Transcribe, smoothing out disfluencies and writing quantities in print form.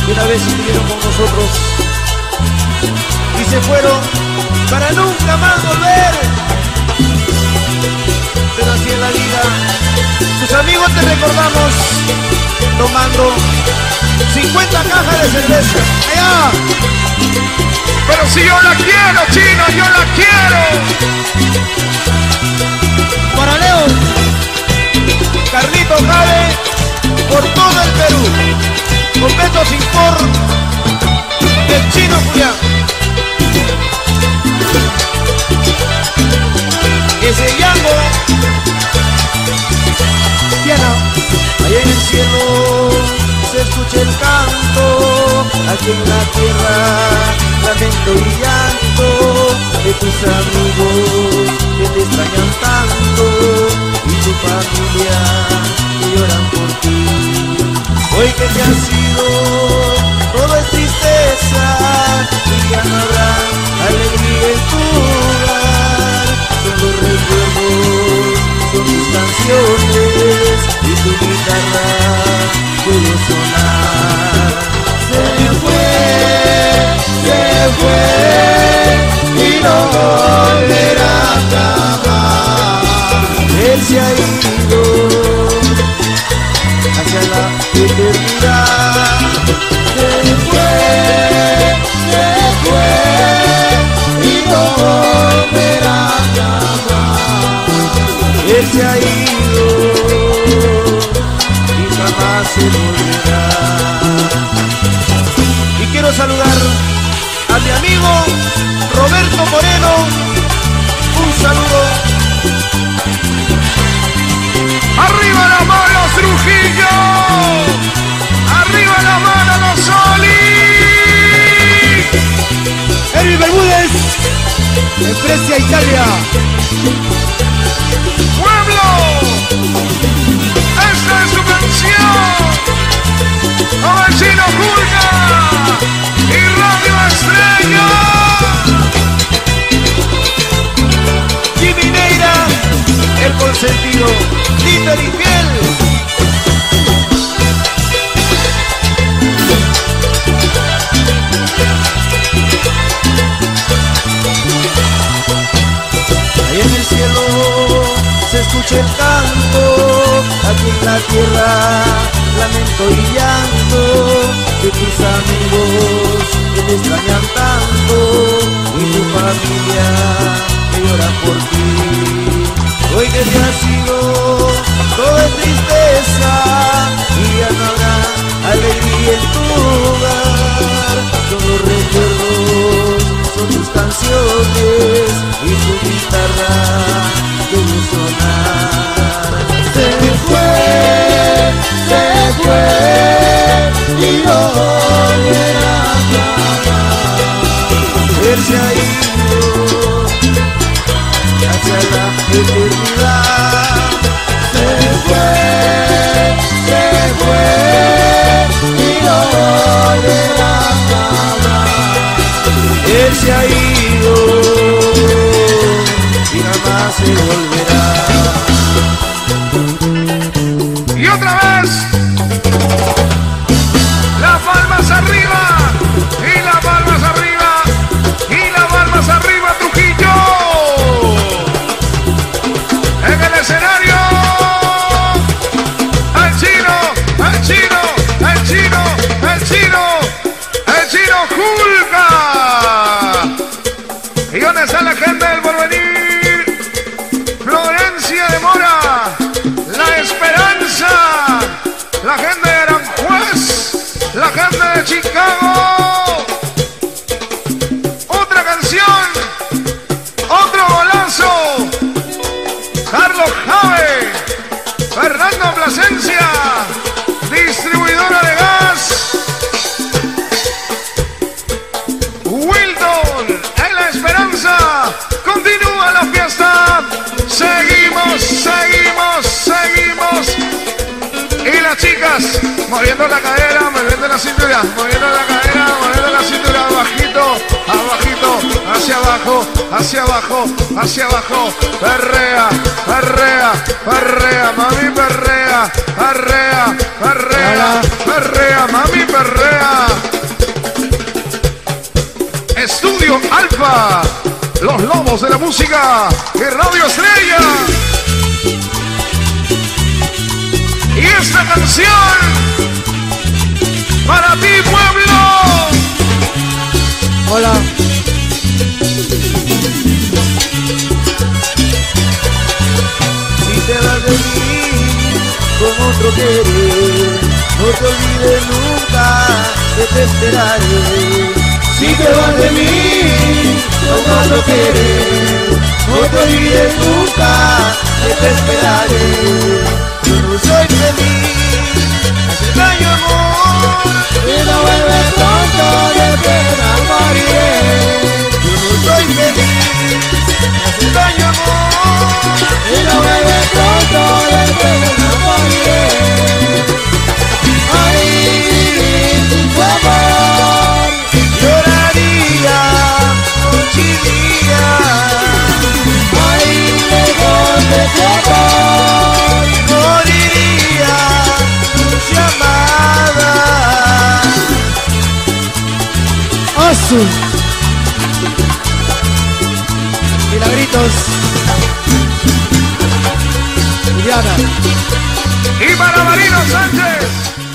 que una vez estuvieron con nosotros y se fueron para nunca más volver. Pero así es la vida. Tus amigos te recordamos tomando 50 cajas de cerveza. ¡Allá! Pero si yo la quiero, Chino, yo la quiero. Para Leo, Carlito Jade, por todo el Perú, con Beto Sinfor, del Chino Julián. Ese Yango, Diana, allá en el cielo se escucha el canto, aquí en la tierra lamento y llanto de tus amigos que te extrañan tanto y tu familia que lloran por ti. Hoy que te has ido, todo es tristeza y ya no habrá alegría en tu hogar. Son los recuerdos, son tus canciones y tu guitarra puede sonar. Se fue y no volverá jamás. Él se ha ido hacia la eternidad. Se fue y no volverá jamás. Él se ha ido y jamás se volverá. Y quiero saludar a mi amigo Roberto Moreno. Un saludo. ¡Arriba las manos, Trujillo! ¡Arriba las manos, los Soli! Elvis Bermúdez, Empresa Italia. ¡Pueblo! ¡Esta es su canción! ¡Con el Chino Julga! ¡Y Radio Estrella! Jimmy Neira, el consentido. Títer y Fiel. Ahí en el cielo se escucha el canto, aquí en la tierra lamento y llanto de tus amigos que te extrañan tanto y tu familia que llora por ti. Hoy que te has ido, todo es tristeza y ya no habrá alegría en tu hogar. Son los recuerdos, son tus canciones y tu guitarra debe sonar. Se fue y no volverá jamás. Él se ha ido hacia la eternidad. Se fue y no volverá jamás. Él se ha ido y jamás se volverá. Y otra vez, las palmas arriba, y las palmas arriba, y las palmas arriba, Trujillo. En el escenario, el Chino, el Chino, el Chino, el Chino, el Chino Julga. ¿Y dónde está la gente del porvenir? Florencia de Mora, La Esperanza, la gente de Aranjuez, la gente de Chicago. Otra canción, otro golazo. Carlos Jave, Fernando Plasencia, distribuidora de gas. Wilton, en La Esperanza, continúa la fiesta. Seguimos, seguimos, seguimos. Y las chicas moviendo la cadera, moviendo la cintura, moviendo la cadera, moviendo la cintura, abajito, abajito, hacia abajo, hacia abajo, hacia abajo. Perrea, perrea, perrea, mami perrea, perrea, perrea, perrea, mami perrea. Estudio Alfa, los lobos de la música y Radio Estrella. Y esta canción para ti, pueblo. Hola. Si te vas de mí con otro querer, no te olvides nunca que te esperaré. Si te vas de mí con otro querer, no te olvides nunca que te esperaré. Yo no soy feliz, hace daño amor, y no vuelve pronto, de pena moriré. Yo no soy feliz, hace daño amor, y no vuelve pronto, de pena moriré. Ay, tu amor, lloraría noche y día. Ay, lejos de tu amor, moriría noche amada. Azul. Milagritos. Juliana. Y para Marino Sánchez.